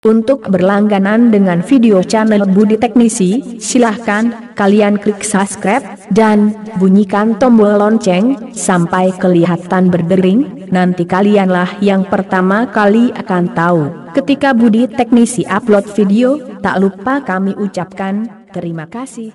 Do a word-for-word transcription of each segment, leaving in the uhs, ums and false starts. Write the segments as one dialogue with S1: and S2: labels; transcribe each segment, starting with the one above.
S1: Untuk berlangganan dengan video channel Budi Teknisi, silahkan kalian klik subscribe dan bunyikan tombol lonceng sampai kelihatan berdering. Nanti kalianlah yang pertama kali akan tahu ketika Budi Teknisi upload video. Tak lupa kami ucapkan terima kasih.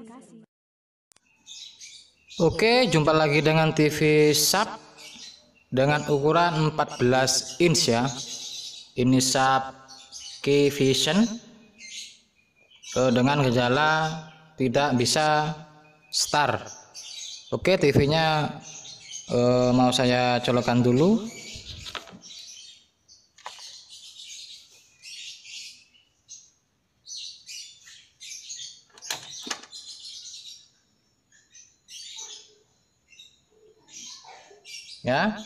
S2: Oke, jumpa lagi dengan T V Sharp dengan ukuran empat belas inch ya. Ini Sharp K-Vision dengan gejala tidak bisa start. Oke, T V-nya eh, mau saya colokkan dulu. Ya,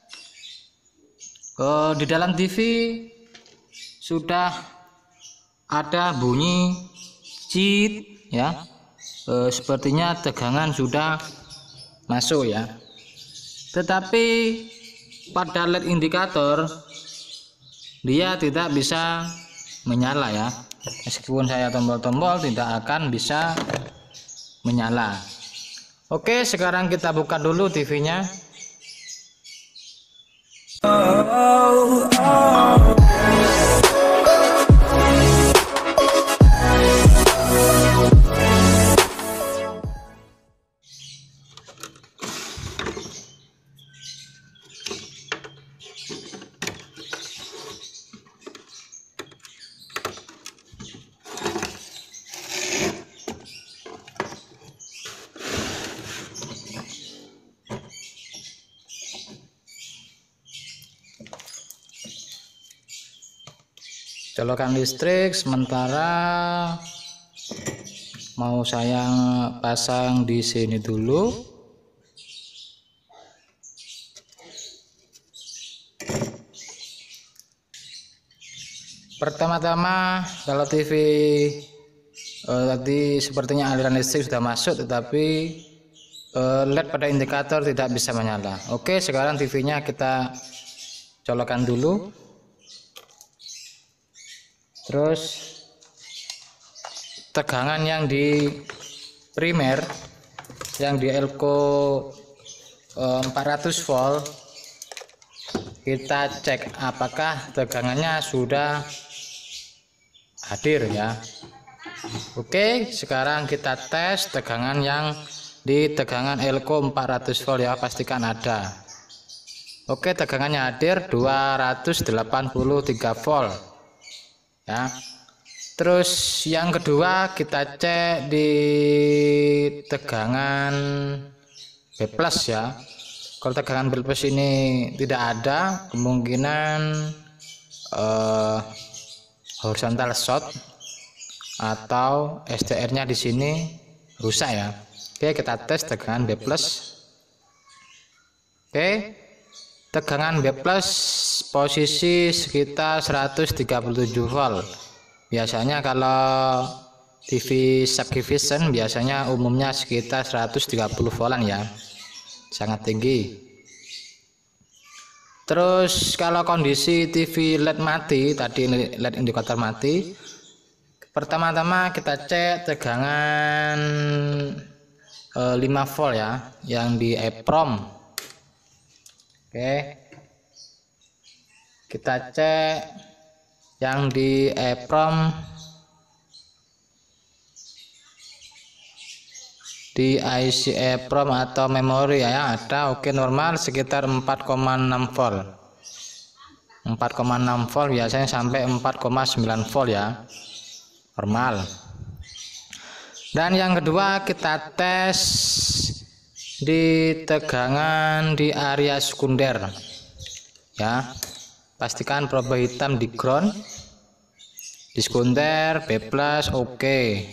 S2: eh, di dalam T V sudah ada bunyi cheat ya, e, sepertinya tegangan sudah masuk ya, tetapi pada L E D indikator dia tidak bisa menyala ya, meskipun saya tombol-tombol tidak akan bisa menyala. Oke, sekarang kita buka dulu T V-nya. Oh, oh. Colokan listrik sementara mau saya pasang di sini dulu. Pertama-tama kalau T V eh, tadi sepertinya aliran listrik sudah masuk, tetapi eh, L E D pada indikator tidak bisa menyala. Oke, sekarang T V-nya kita colokan dulu. Terus tegangan yang di primer, yang di elko empat ratus volt, kita cek apakah tegangannya sudah hadir ya. Oke, sekarang kita tes tegangan yang di tegangan elko empat ratus volt ya, pastikan ada. Oke, tegangannya hadir dua ratus delapan puluh tiga volt ya. Terus yang kedua kita cek di tegangan B plus ya. Kalau tegangan B plus ini tidak ada, kemungkinan eh, horizontal short atau S T R-nya di sini rusak ya. Oke, kita tes tegangan B plus. Oke, tegangan B plus posisi sekitar seratus tiga puluh tujuh volt. Biasanya kalau T V Sharp K-Vision biasanya umumnya sekitar seratus tiga puluh voltan ya, sangat tinggi. Terus kalau kondisi T V L E D mati, tadi L E D indikator mati, pertama-tama kita cek tegangan eh, lima volt ya, yang di EEPROM. Oke, kita cek yang di EEPROM di I C EEPROM atau memori ya, ada. Oke, normal sekitar empat koma enam volt, empat koma enam volt, biasanya sampai empat koma sembilan volt ya, normal. Dan yang kedua kita tes di tegangan di area sekunder ya, pastikan probe hitam di ground, di sekunder B plus. Oke,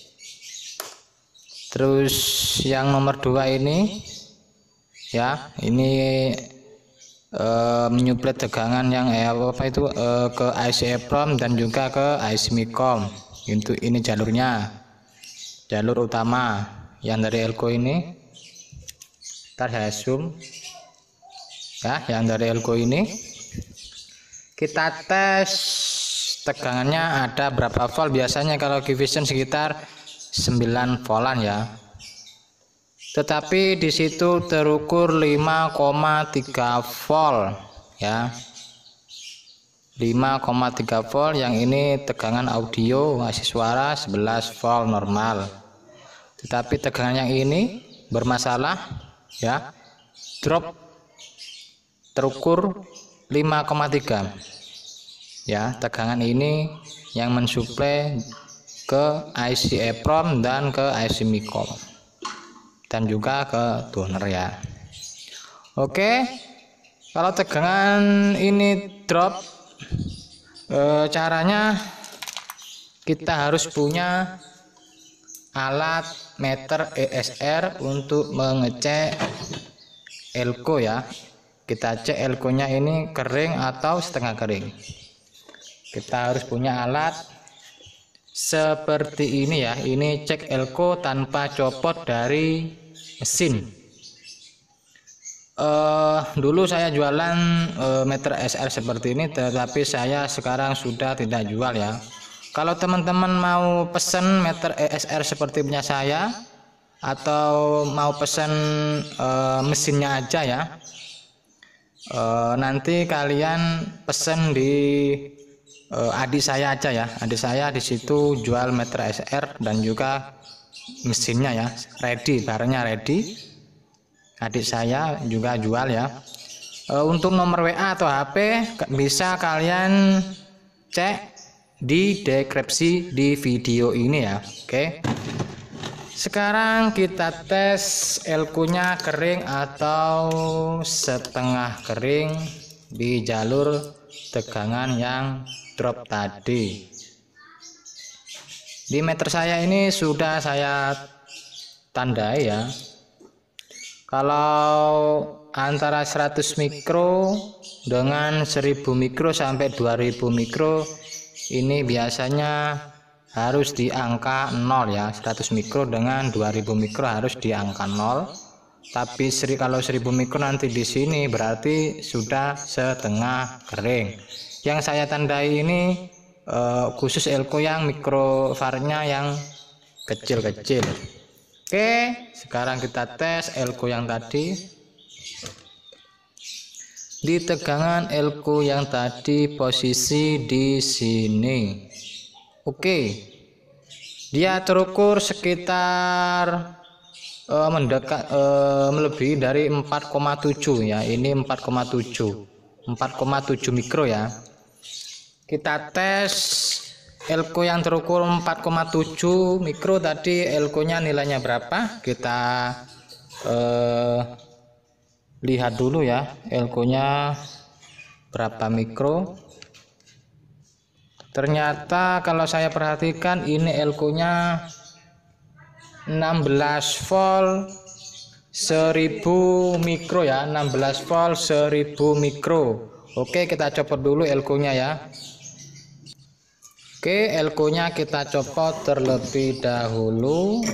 S2: terus yang nomor dua ini ya, ini eh, menyuplai tegangan yang eh, apa itu eh, ke I C EEPROM dan juga ke I C MICOM. Itu ini jalurnya, jalur utama yang dari elko ini. Ntar saya zoom ya, yang dari elko ini kita tes tegangannya ada berapa volt. Biasanya kalau Q-Vision sekitar sembilan voltan ya, tetapi di situ terukur lima koma tiga volt ya, lima koma tiga volt. Yang ini tegangan audio masih suara sebelas volt normal, tetapi tegangan yang ini bermasalah ya, drop terukur lima koma tiga ya. Tegangan ini yang mensuplai ke I C EEPROM dan ke I C MICOM dan juga ke tuner ya. Oke, kalau tegangan ini drop, e, caranya kita harus punya alat meter E S R untuk mengecek elko ya. Kita cek elkonya ini kering atau setengah kering. Kita harus punya alat seperti ini ya. Ini cek elko tanpa copot dari mesin. Uh, dulu saya jualan uh, meter E S R seperti ini, tetapi saya sekarang sudah tidak jual ya. Kalau teman-teman mau pesen meter E S R seperti punya saya, atau mau pesen uh, mesinnya aja ya, uh, nanti kalian pesen di uh, adik saya aja ya. Adik saya di situ jual meter E S R dan juga mesinnya ya, ready, barangnya ready. Adik saya juga jual ya. E, untuk nomor W A atau H P bisa kalian cek di deskripsi di video ini ya. Oke. Sekarang kita tes elkonya kering atau setengah kering di jalur tegangan yang drop tadi. Di meter saya ini sudah saya tandai ya. Kalau antara seratus mikro dengan seribu mikro sampai dua ribu mikro ini biasanya harus di angka nol ya. Seratus mikro dengan dua ribu mikro harus di angka nol. Tapi seri, kalau seribu mikro nanti di sini berarti sudah setengah kering. Yang saya tandai ini eh, khusus elko yang mikrofarnya yang kecil-kecil. Oke, sekarang kita tes elko yang tadi. Di tegangan elko yang tadi posisi di sini. Oke. Dia terukur sekitar uh, mendekat uh, melebihi dari empat koma tujuh ya. Ini empat koma tujuh. empat koma tujuh mikro ya. Kita tes elko yang terukur empat koma tujuh mikro tadi, elkonya nilainya berapa? Kita eh, lihat dulu ya, elkonya berapa mikro. Ternyata kalau saya perhatikan ini elkonya enam belas volt seribu mikro ya, enam belas volt seribu mikro. Oke, kita copot dulu elkonya ya. Oke, elkonya kita copot terlebih dahulu.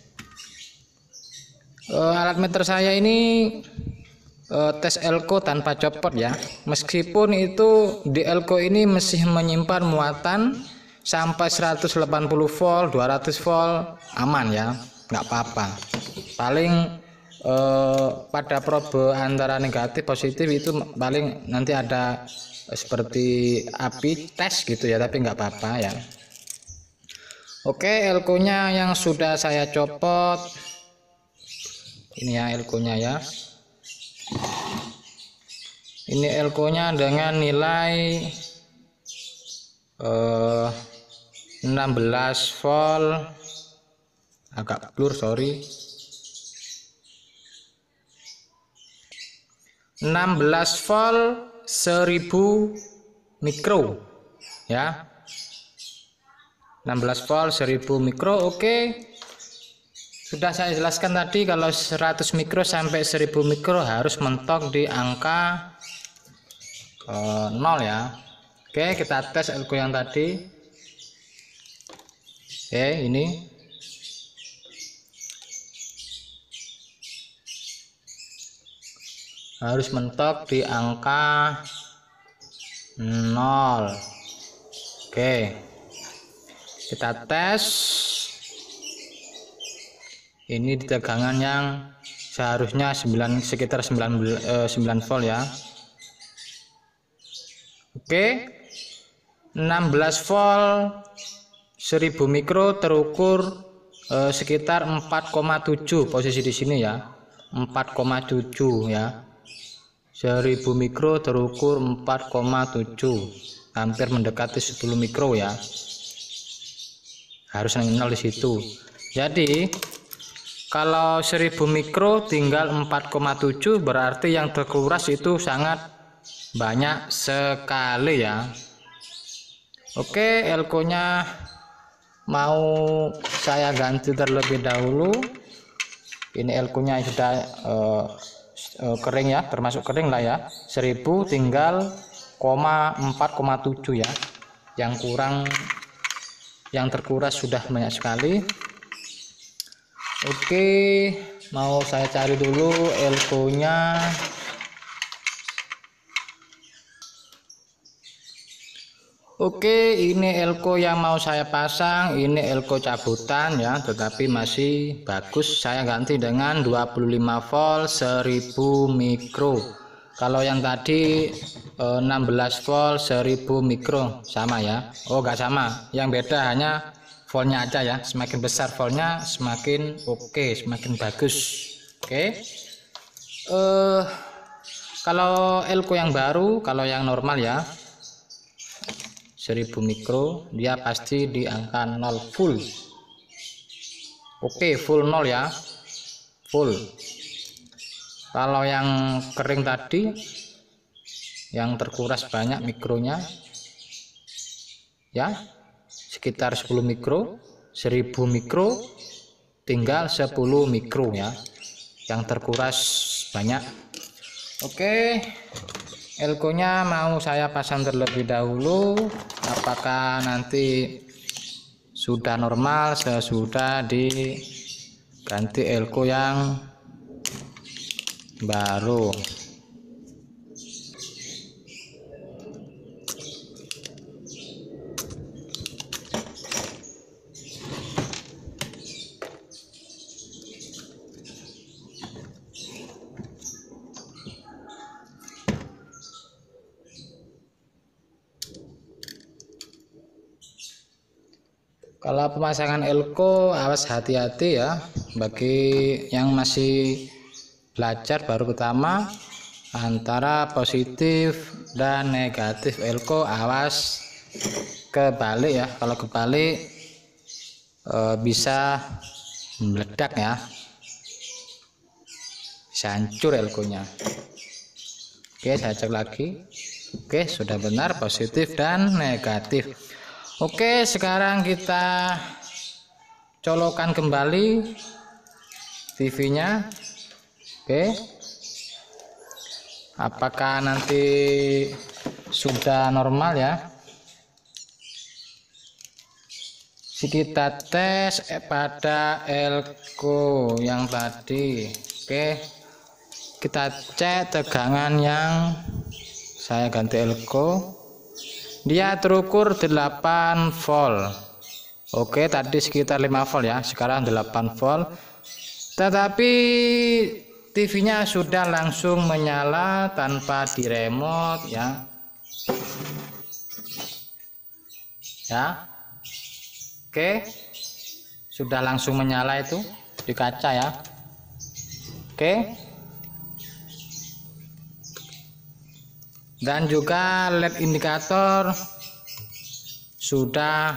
S2: E, alat meter saya ini e, tes elko tanpa copot ya. Meskipun itu di elko ini masih menyimpan muatan sampai seratus delapan puluh volt, dua ratus volt, aman ya, nggak apa-apa. Paling e, pada probe antara negatif positif itu paling nanti ada seperti api tes gitu ya, tapi nggak apa-apa ya. Oke, elkonya yang sudah saya copot ini ya, elkonya ya. Ini elkonya dengan nilai eh, enam belas volt, agak blur sorry, enam belas volt seribu mikro ya, enam belas volt seribu mikro. Oke, sudah saya jelaskan tadi kalau seratus mikro sampai seribu mikro harus mentok di angka eh, nol ya. Oke, kita tes elko yang tadi. Oke, ini harus mentok di angka nol. Oke, kita tes. Ini di tegangan yang seharusnya sembilan, sekitar sembilan, eh, sembilan volt ya. Oke, enam belas volt seribu mikro terukur eh, sekitar empat koma tujuh, posisi di sini ya, empat koma tujuh ya. seribu mikro terukur empat koma tujuh, hampir mendekati sepuluh mikro ya. Harus nol di situ. Jadi kalau seribu mikro tinggal empat koma tujuh, berarti yang terkuras itu sangat banyak sekali ya. Oke, elko nya mau saya ganti terlebih dahulu. Ini elko nya sudah uh, uh, kering ya, termasuk kering lah ya. seribu tinggal empat koma tujuh ya. Yang kurang, yang terkuras sudah banyak sekali. Oke, mau saya cari dulu elko nya. Oke, ini elko yang mau saya pasang. Ini elko cabutan ya, tetapi masih bagus. Saya ganti dengan dua puluh lima volt seribu mikro. Kalau yang tadi enam belas volt seribu mikro sama ya. Oh, enggak sama. Yang beda hanya voltnya aja ya. Semakin besar voltnya semakin oke, semakin bagus. Oke. Eh kalau elko yang baru, kalau yang normal ya, seribu mikro, dia pasti di angka nol full. Oke, full nol ya, full. Kalau yang kering tadi, yang terkuras banyak mikronya ya, sekitar sepuluh mikro, seribu mikro tinggal sepuluh mikro ya, yang terkuras banyak. Oke, elko nya mau saya pasang terlebih dahulu. Apakah nanti sudah normal sesudah diganti elko yang baru. Kalau pemasangan elko, awas hati-hati ya, bagi yang masih belajar baru pertama, antara positif dan negatif elko, awas kebalik ya. Kalau kebalik e, bisa meledak ya, bisa hancur elkonya. Oke, saya cek lagi. Oke, sudah benar, positif dan negatif. Oke, sekarang kita colokan kembali T V-nya. Oke, apakah nanti sudah normal ya? Kita tes pada elko yang tadi. Oke, kita cek tegangan yang saya ganti elko. Dia terukur delapan volt. Oke, tadi sekitar lima volt ya, sekarang delapan volt. Tetapi T V-nya sudah langsung menyala tanpa di remote ya. Ya. Oke. Sudah langsung menyala itu di kaca ya. Oke. Dan juga L E D indikator sudah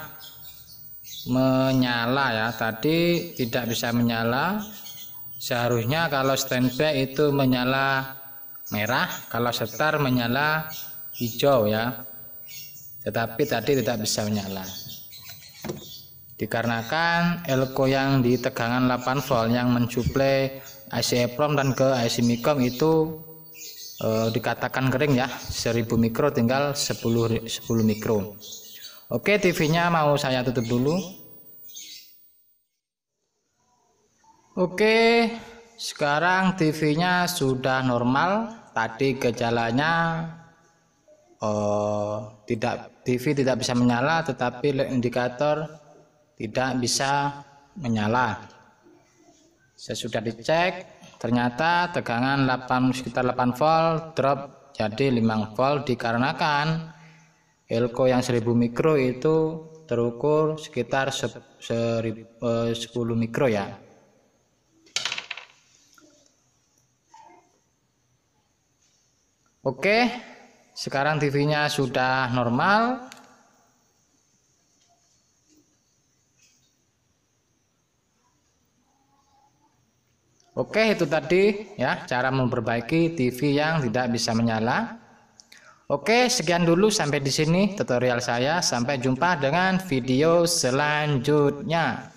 S2: menyala ya. Tadi tidak bisa menyala. Seharusnya kalau standby itu menyala merah, kalau start menyala hijau ya. Tetapi tadi tidak bisa menyala. Dikarenakan elko yang di tegangan delapan volt yang mensuplai I C EEPROM dan ke I C MICOM itu eh, dikatakan kering ya, seribu mikro tinggal sepuluh mikro. Oke, T V-nya mau saya tutup dulu. Oke, sekarang T V-nya sudah normal. Tadi gejalanya oh, tidak T V tidak bisa menyala, tetapi LED indikator tidak bisa menyala. Saya sudah dicek, ternyata tegangan delapan, sekitar delapan volt, drop jadi lima volt, dikarenakan elko yang seribu mikro itu terukur sekitar sepuluh mikro ya. Oke, sekarang T V-nya sudah normal. Oke, itu tadi ya cara memperbaiki T V yang tidak bisa menyala. Oke, sekian dulu sampai di sini tutorial saya. Sampai jumpa dengan video selanjutnya.